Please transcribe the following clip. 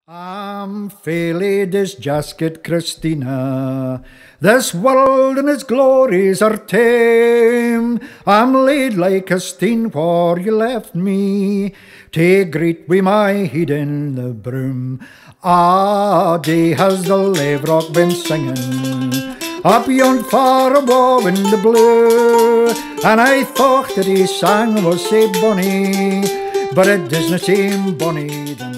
I'm fairly disjusted, Christina. This world and its glories are tame. I'm laid like a steen where you left me, to greet wi' my head in the broom. Ah, day has the laverock been singing up yon far above in the blue, and I thought that his sang was sae bonny, but it doesna seem bonny than